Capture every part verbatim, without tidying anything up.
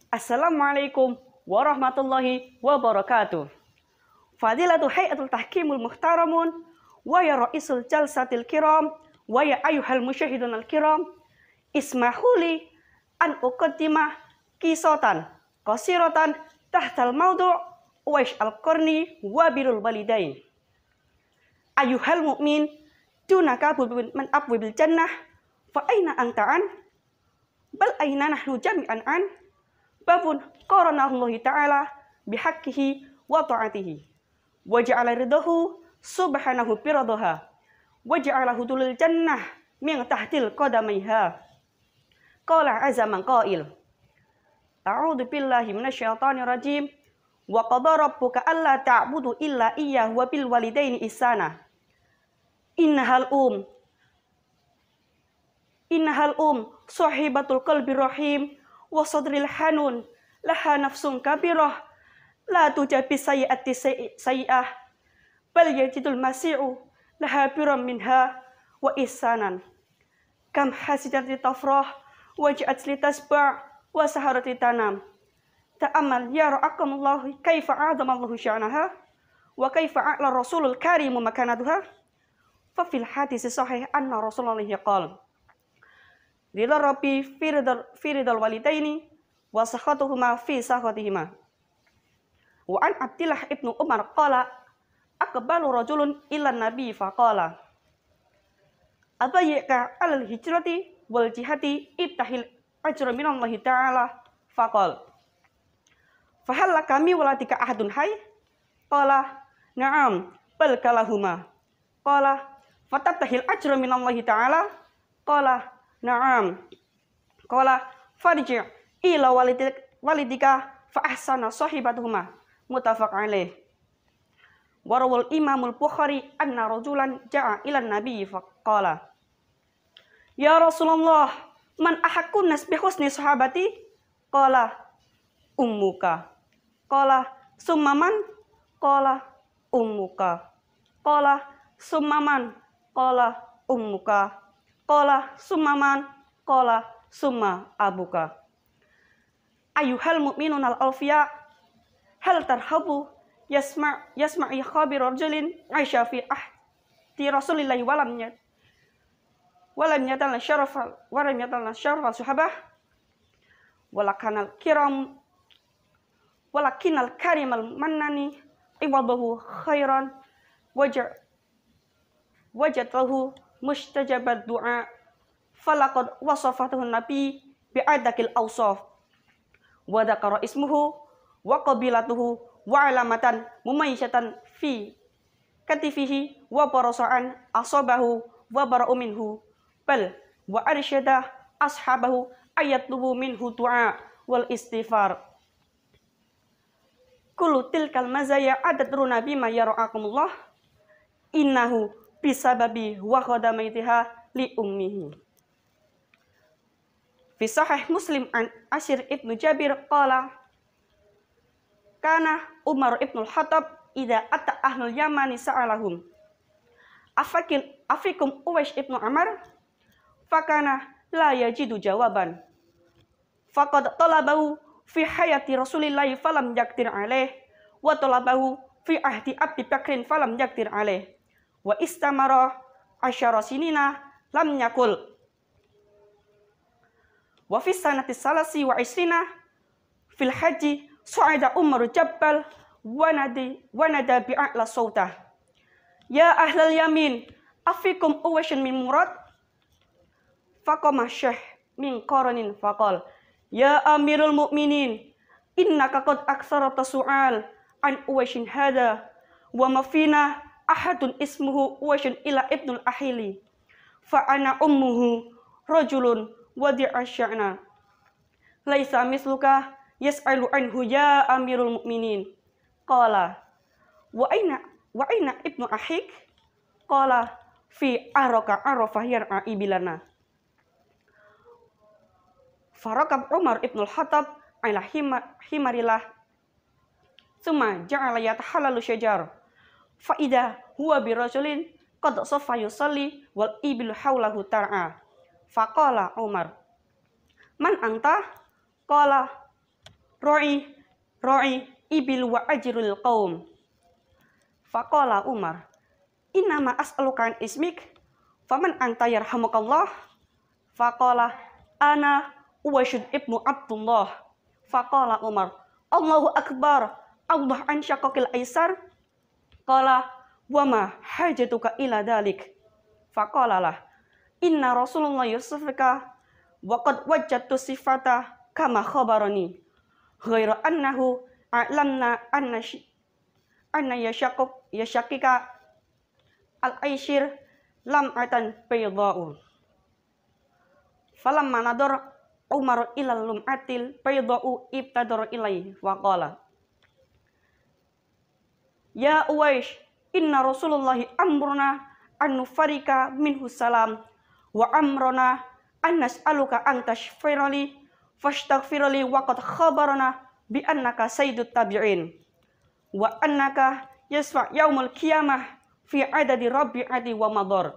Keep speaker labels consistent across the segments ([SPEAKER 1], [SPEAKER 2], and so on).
[SPEAKER 1] Assalamualaikum warahmatullahi wabarakatuh. Fadilatu hayatul tahkimul muhtaramun wa ya ra'isul jalsatil kiram wa ya ayyuhal musyahidun al-kiram, ismahuli an uqaddimah kisatan qasiratan tahtal mawdu' Uwais al-Qarni wa birul walidain. Ayyuhal mu'min dunaka man abwabil jannah fa aina anta'an bal aina nahnu jami'an an babun qaranallahi ta'ala bihaqqihi wa ta'atihi wa ja'ala ridahu subhanahu biradaha wa ja'ala hudulil jannah min tahtil qadamaiha. Qala azza man qail a'udzu billahi minasyaitonir rajim wa qadara rabbuka alla ta'budu illa iyyahu wa bil walidaini ihsana innahal um innahal um sahibatul qalbi rahim wa sadril hanun laha nafsun kabirah la tujabi sayyi'ati sayyi'ah bal yajidul masi'u laha biram minha wa ihsanan kam hasidati tafrah wa ja'at litasba' wa saharati tanam ta'amal ya ra'akumullahu kaifa a'zamallahu sya'naha wa kaifa a'la rasulul karimu makanatuha fa fil hadisi sahih anna rasulullah qala ridha rabbi fi ridal walidaini wa sakhatuhuma fi sakhatihima. Wa an Abdillah ibnu Umar qala aqbalu rajulun ila nabi faqala abayyaka alal hijrati wal jihati ittahil ajra minallahi ta'ala faqal fahal lakami waladika ahadun hay qala na'am bal kalahuma qala fatabtahil ajra minallahi ta'ala qala na'am qala farji' ila walidika, walidika fa ahsana sahibatuhuma muttafaq alaih. Warawal Imamul Bukhari anna rajulan ja'a ila nabi faqala ya Rasulullah man ahaqqun nas bi husni sahabati qala ummuka qala summa man qala ummuka qala summa man qala ummuka qala summa man qala summa abuka. Ayyuhal mu'minun al-alfiya hal tarhabu yasma' yasma'i khabir rajulin aisha fi ahdi rasulillahi walam yat walam yatal syaraf walam yatal syaraf sahabah walakanal kiram walakinal karimal mannani ibadahu khairan wajah wajatahu mustajabat du'a falaqad wasafatuhu nabi bi'adakil awsaf wa dzakara ismuhu wa qabilatuhu wa alamatan mumayyisyatan fi katifihi wa barasa'an asabahu wa bara'u minhu bal wa arsyada ashabahu ayatlubu minhu du'a wal istighfar. Kullu tilkal mazaya adadruna bima yara'akumullah innahu bisababi wa khadamaitiha li ummihi. Fi sahih Muslim an Ashir ibnu Jabir qala kana Umar ibnu al-Khattab idza ata ahlul Yamani sa'alahum afakil afikum Uwais ibnu Amr fakana la yajidu jawaban faqad talabahu fi hayati Rasulillahi falam yaktir alaih wa talabahu fi ahdi Abi Bakrin falam yaktir alaih wa istamara asyara sinina lam yakul wa fi sanati salasi wa isrina fil haji su'ada Umar Jabbal wa nadi wa nada bi'a'la sautah ya ahlal yamin afikum uwaisin min murad faqama syekh min qaranin faqal ya amirul mu'minin innaka qad aksarata su'al an uwaisin hada wa mafina ahadun ismuhu uwaisin ila ibnul ahili fa ana ummuhu rajulun wadi'a sya'na laisa misluka yas'alu anhu ya amirul mu'minin qala wa aina wa aina ibnu ahik qala fi araka arafah yar'a ibilana farakab Umar ibn al-Khattab ala himarilah thumma ja'ala yatahallalu syajar fa idza huwa birajulin qad safa yusalli wal ibil haulahu tar'a faqala Umar man anta qala Ra'i ra'i ibil wa ajrul qaum. Faqala Umar, innama as'aluka an ismik, faman anta yarhamukallah? Faqala ana Uwaisyud ibnu Abdullah. Faqala Umar, Allahu akbar, Allah an syaqaqil aisar. Qala wama hajatuka ila dalik. Faqala lah, inna Rasulullah yusufika wa qad wajjatu sifata kama khabarani ghairu annahu a'lamna anna anna yashaqaq yashaqika al-aishir lam atan baydha'u. Falamma nadar Umar ilal lum'atil baydha'u ibtadar ilaihi wa qala, ya Uwaish, inna Rasulullahi amruna an nufarika minhu salam wa amrona an nas'aluka an tashfirali fastaghfirli wa qad khabarana bi annaka sayyidut tabi'in wa annaka yasfa yaumul qiyamah fi adadi rabi'ati wa madar.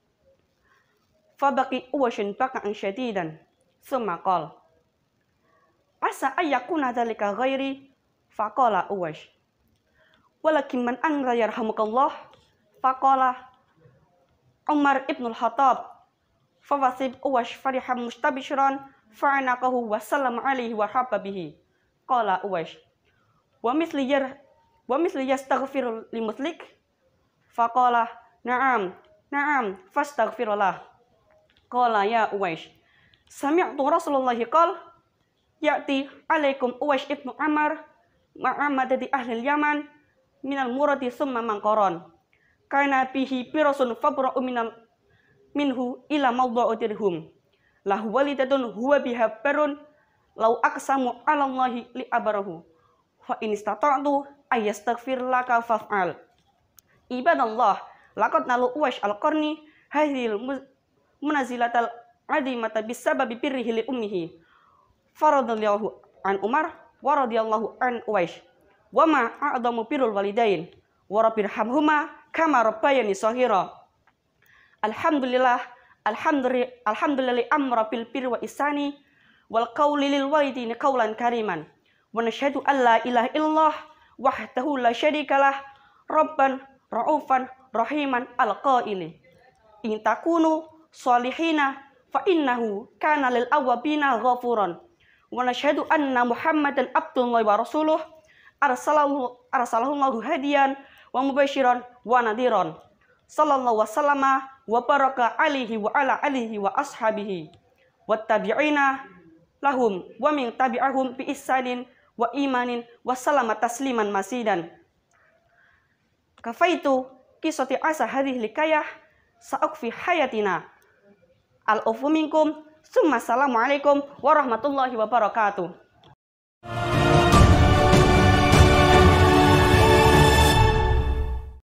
[SPEAKER 1] Fabaqi Uwaisyun baka'an syadidan summa qala, asa ayyakuna dzalika ghairi. Faqala Uwaish, walakin man anta yarhamukallah. Faqala Umar ibnul Khattab, fawasib Uwaish fariham mustabishiran fa'anaqahu wa sallam alaihi wa habba bihi. Qala Uwaish, wa misli yar wa misli yastaghfir li muslik. Faqala na'am na'am fastaghfirullah. Qala ya Uwaish, sami'tu Rasulullah qala ya'ti alaikum Uwaish ibnu Amr ma'amadati ahli Yaman minal muradi summa mangkoron kana bihi pirasun fabra'u minal minhu ila mawda'u dirhum lahu walidatun huwa biha barun lau aqsamu ala Allahi li abarahu fa in istata'tu ayastaghfir laka faf'al. Ibadallah, laqad nalu Uwaish al-Qarni hadhil munazilatal adimata bisababi birrihi li ummihi faradallahu an Umar wa radiyallahu an Uwaish wa ma a'damu birrul walidain wa rabbirhamhuma kama rabbayani shaghira. Alhamdulillah alhamdulillah alhamdulillah amra bil birri wa ihsani wal qawli lil walidaini qawlan kariman wa nashhadu an la ilaha illallah wahdahu la syarikalah rabban raufan rahiman al-qaili in takunu shalihina fa innahu kana lil awwabina ghafuran wa nashhadu anna Muhammadan abdullahi wa rasuluh arsalahu arsalahu hadiyan wa mubasyiran wa nadhiran sallallahu wasallama wa baraka alihi wa ala alihi wa ashabihi wat tabi'ina lahum wa min tabi'ahum bi ihsanin wa imanin wa salama tasliman masidan. Kafaitu qisati asa hadhihi likayah sa'ukfi hayatina al-ufu minkum summa assalamu alaikum warahmatullahi wabarakatuh.